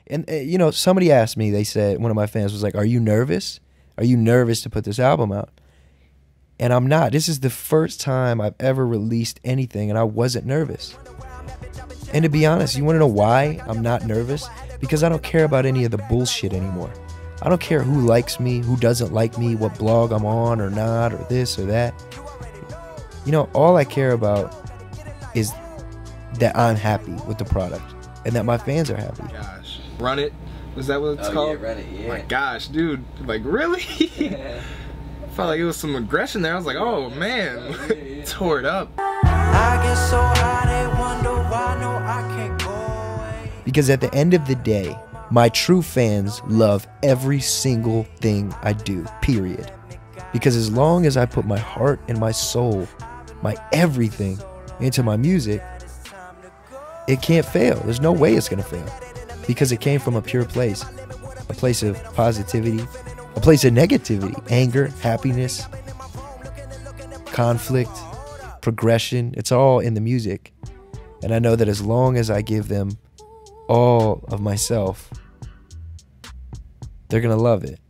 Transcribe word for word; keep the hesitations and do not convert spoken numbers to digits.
And, uh, you know, somebody asked me, they said, one of my fans was like, are you nervous? Are you nervous to put this album out? And I'm not. This is the first time I've ever released anything, and I wasn't nervous. And to be honest, you want to know why I'm not nervous? Because I don't care about any of the bullshit anymore. I don't care who likes me, who doesn't like me, what blog I'm on or not, or this or that. You know, all I care about is that I'm happy with the product and that my fans are happy. Gosh, Run It, was that what it's oh, called? Yeah, Run It, yeah. My gosh, dude, like really? Yeah. I felt like it was some aggression there. I was like, oh man, oh, yeah, yeah. tore it up. I get so high, they wonder why, no, I can't go away. Because at the end of the day, my true fans love every single thing I do, period. Because as long as I put my heart and my soul, my everything into my music, it can't fail. There's no way it's gonna fail. Because it came from a pure place, a place of positivity, a place of negativity, anger, happiness, conflict, progression. It's all in the music. And I know that as long as I give them all of myself, they're gonna love it.